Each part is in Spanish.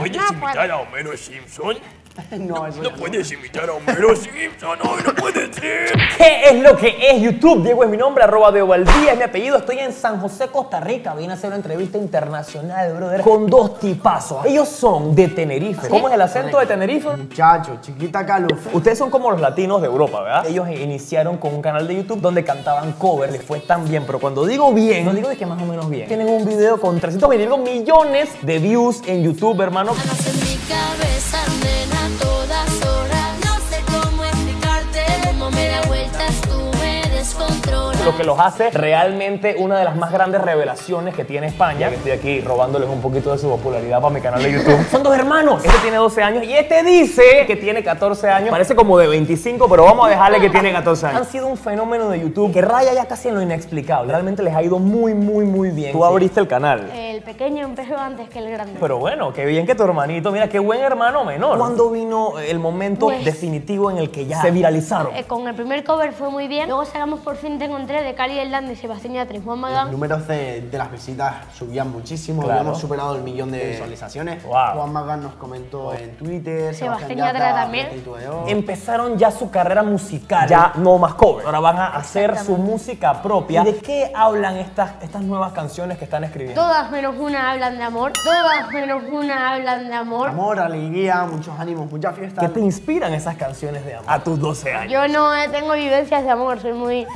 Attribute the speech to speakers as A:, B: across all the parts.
A: ¿Puedes imitar a Homero Simpson?
B: No, eso
A: No puedes imitar a Homero Simpson, no puede ser.
C: ¿Qué es lo que es YouTube? Diego es mi nombre, @DiegoValdía es mi apellido. Estoy en San José, Costa Rica. Vine a hacer una entrevista internacional, brother, con dos tipazos. Ellos son de Tenerife. ¿Cómo es el acento de Tenerife?
B: muchacho, chiquita caluf.
C: Ustedes son como los latinos de Europa, ¿verdad? Ellos iniciaron con un canal de YouTube donde cantaban covers. Les fue tan bien, pero cuando digo bien, no digo de que más o menos bien. Tienen un video con 325 millones de views en YouTube, hermano.
D: Ganas en mi cabeza, nena, todas horas. No sé cómo explicarte, cómo me da vueltas, tú me descontrolas.
C: Lo que los hace realmente una de las más grandes revelaciones que tiene España. Estoy aquí robándoles un poquito de su popularidad para mi canal de YouTube. Son dos hermanos. Este tiene 12 años y este dice que tiene 14 años. Parece como de 25, pero vamos a dejarle que tiene 14 años. Han sido un fenómeno de YouTube que raya ya casi en lo inexplicable. Realmente les ha ido muy, muy, muy bien. Tú abriste el canal.
E: El pequeño empezó antes que el grande.
C: Pero bueno, qué bien que tu hermanito, mira, qué buen hermano menor. ¿Cuándo vino el momento
E: Pues,
C: definitivo en el que ya se viralizaron?
E: Con el primer cover fue muy bien. Luego sacamos Por fin te encontré de Cali Hernández y Sebastián Yatra y Juan
B: Los
E: Magán.
B: números de las visitas subían muchísimo,
C: Claro.
B: habíamos superado el 1.000.000 de visualizaciones.
C: Wow.
B: Juan Magán nos comentó en Twitter,
E: Sebastián Yatra también.
C: Empezaron ya su carrera musical, ya no más cover. Ahora van a hacer su música propia. ¿De qué hablan estas nuevas canciones que están escribiendo?
E: Todas menos una hablan de amor. Todas menos una hablan de amor.
B: Amor, alegría, muchos ánimos, mucha fiesta.
C: ¿Qué te inspiran esas canciones de amor? A tus 12 años.
E: Yo no tengo vivencias de amor, soy muy...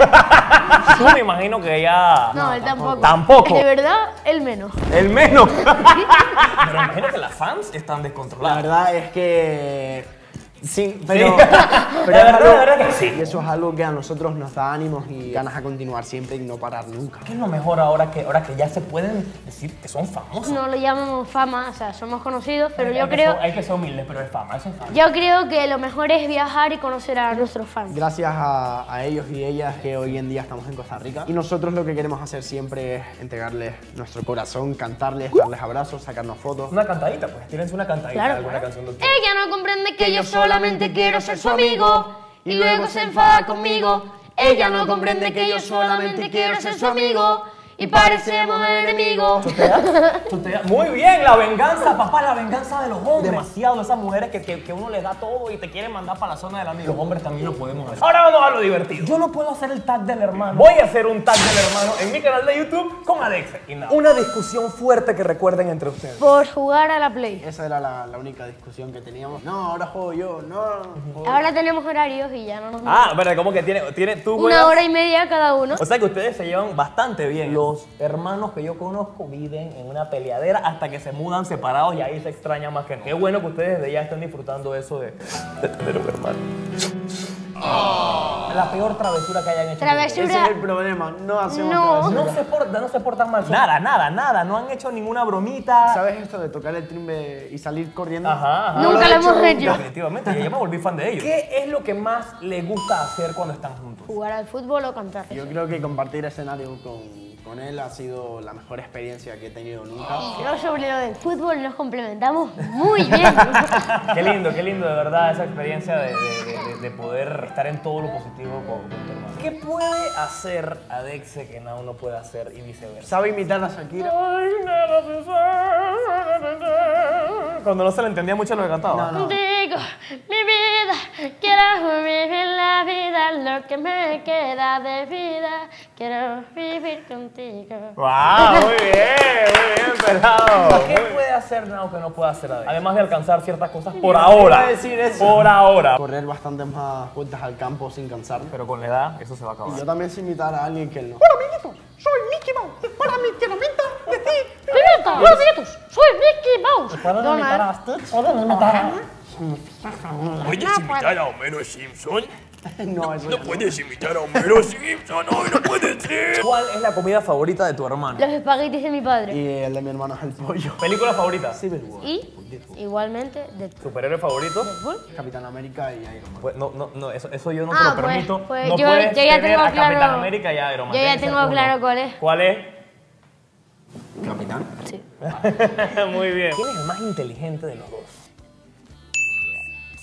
C: Tú me imagino que ya...
E: No, él tampoco.
C: Tampoco.
E: De verdad, él menos.
C: El menos. Pero imagino que las fans están
B: La
C: descontroladas.
B: verdad es que... Sí, pero,
C: Sí.
B: pero
C: La
B: es algo,
C: verdad que sí.
B: y eso es algo que a nosotros nos da ánimos y ganas a continuar siempre y no parar nunca.
C: ¿Qué es lo mejor ahora que ya se pueden decir que son famosos?
E: No lo llamamos fama, o sea, somos conocidos, pero yo
C: Hay que
E: creo...
C: ser- hay que ser humildes, pero es fama, eso es fama.
E: Yo creo que lo mejor es viajar y conocer a nuestros fans.
B: Gracias a ellos y ellas que hoy en día estamos en Costa Rica. Y nosotros lo que queremos hacer siempre es entregarles nuestro corazón, cantarles, darles abrazos, sacarnos fotos.
C: Una cantadita, pues. Tírense una cantadita
E: Claro.
C: de alguna canción de ustedes.
E: Ella no comprende que yo solamente quiero ser su amigo y luego se enfada conmigo. Ella no comprende que yo solamente quiero ser su amigo y parecemos enemigos.
C: Chutea. Muy bien, la venganza, papá, la venganza de los hombres. Demasiado, esas mujeres que uno les da todo y te quieren mandar para la zona del amigo. Los hombres también lo podemos hacer. Ahora vamos a lo divertido. Yo no puedo hacer el tag del hermano. Voy a hacer un tag del hermano en mi canal de YouTube con Adexe. Y nada. Una discusión fuerte que recuerden entre ustedes.
E: Por jugar a la Play.
B: Esa era la única discusión que teníamos. No, ahora juego yo, no. juego
E: Ahora tenemos horarios y ya no nos...
C: Ah, verdad, como que tiene tú
E: Una
C: juegas-
E: hora y media cada uno.
C: O sea que ustedes se llevan bastante bien. Los hermanos que yo conozco viven en una peleadera hasta que se mudan separados y ahí se extraña más que nada. Qué bueno que ustedes desde ya estén disfrutando eso de tener un hermano. La peor travesura que hayan hecho.
E: Travesura.
B: Ese es el problema, no hacemos
E: No.
B: travesura.
C: No se portan mal. Nada. No han hecho ninguna bromita.
B: ¿Sabes esto de tocar el timbre y salir corriendo?
C: Ajá.
E: Nunca lo hemos hecho.
C: Definitivamente, yo me volví fan de ellos. ¿Qué es lo que más les gusta hacer cuando están juntos?
E: Jugar al fútbol o cantar.
B: Yo creo que compartir escenario con él ha sido la mejor experiencia que he tenido nunca.
E: Creo sobre lo del fútbol nos complementamos muy bien.
C: Qué lindo, de verdad, esa experiencia de poder estar en todo lo positivo con tu hermano. ¿Qué puede hacer Adexe que Nao no puede hacer y viceversa?
B: ¿Sabe imitar a Shakira?
C: Cuando no se le entendía mucho lo que cantaba.
B: No.
E: Digo, mi vida, quiero vivir la vida, lo que me queda de vida, quiero vivir contigo.
C: ¡Wow! Muy bien, pelado. ¿Qué puede hacer Nao que no puede hacer Adexe? Además de alcanzar ciertas cosas por ahora.
B: iba a decir eso.
C: Por ahora.
B: Correr bastantes más vueltas al campo sin cansarme.
C: Pero con la edad, eso se va a acabar.
B: Y yo también sé imitar a alguien que él no.
E: ¡Hola, amiguitos! ¡Soy Mickey Mouse!
C: ¿Pueden imitar a Stitch? ¿Pueden imitar a...?
A: ¿Puedes imitar a Homero Simpson?
B: No, eso
A: No puedes imitar a Homero Simpson, no puede ser.
C: ¿Cuál es la comida favorita de tu hermano?
E: Los espaguetis de mi padre.
B: Y el de mi hermano es el pollo.
C: ¿Película favorita?
B: Civil War.
E: Y, igualmente, Deadpool.
C: ¿Superhéroe favorito?
B: Capitán América y Iron Man.
C: Pues no, eso yo no
E: Ah,
C: te lo
E: pues,
C: permito.
E: pues
C: no
E: yo
C: puedes
E: ya
C: tener
E: tengo
C: a Capitán
E: claro-
C: América y a Iron Man.
E: yo ya
C: Tiene que ser
E: tengo
C: uno.
E: claro cuál es.
C: ¿Cuál es?
B: ¿Capitán?
E: Sí.
C: Muy bien. ¿Quién es el más inteligente de los dos?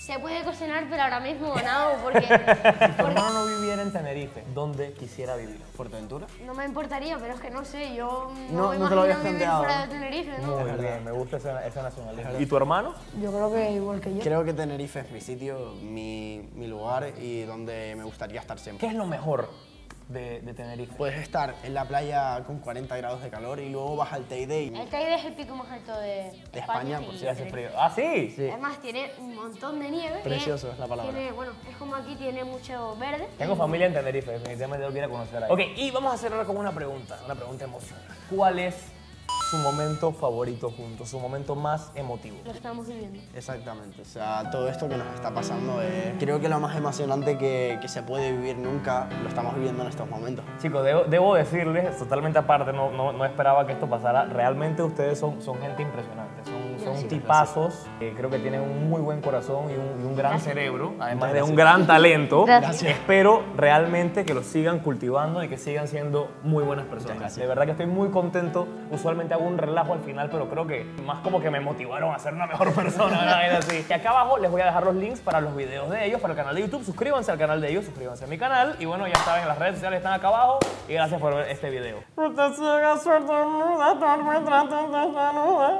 E: Se puede cocinar, pero ahora mismo no, porque
C: Tu hermano no viviera en Tenerife, ¿dónde quisiera vivir?
B: ¿Fuerteventura?
E: no me importaría, pero es que no sé, yo
B: No,
E: me
B: no te lo habías
E: imagino vivir
B: planteado,
E: fuera
B: ¿no?
E: de Tenerife, ¿no?
C: Muy bien, me gusta ese nacionalismo. ¿Y tu hermano?
E: Yo creo que igual que yo.
B: Creo que Tenerife es mi sitio, mi lugar y donde me gustaría estar
C: ¿Qué
B: siempre.
C: es lo mejor de Tenerife?
B: Puedes estar en la playa con 40 grados de calor y luego vas al Teide y...
E: El Teide es el pico más alto de
B: España,
E: y
B: por si
C: Sí, hace
E: Tenerife.
C: frío. ¿Ah, sí?
B: Sí.
E: Además tiene un montón de nieve.
B: Precioso es la palabra.
E: Bueno, es como aquí, tiene mucho verde.
C: Tengo familia en Tenerife, definitivamente yo quiero conocer ahí. Ok, y vamos a cerrar con una pregunta emocional. ¿Cuál es su momento favorito juntos, su momento más emotivo?
E: Lo estamos viviendo.
B: Exactamente, o sea, todo esto que nos está pasando es... Creo que lo más emocionante que se puede vivir nunca lo estamos viviendo en estos momentos.
C: Chicos, debo decirles, totalmente aparte, no esperaba que esto pasara. Realmente ustedes son gente impresionante, son tipazos. Creo que tienen un muy buen corazón y un gran cerebro, además de un gran talento.
E: Gracias.
C: Espero realmente que los sigan cultivando y que sigan siendo muy buenas personas. De verdad que estoy muy contento. Usualmente hago un relajo al final, pero creo que más como que me motivaron a ser una mejor persona, ¿verdad? Es así. Y acá abajo les voy a dejar los links para los videos de ellos, para el canal de YouTube. Suscríbanse al canal de ellos, suscríbanse a mi canal. Y bueno, ya saben, las redes sociales están acá abajo. Y gracias por ver este video.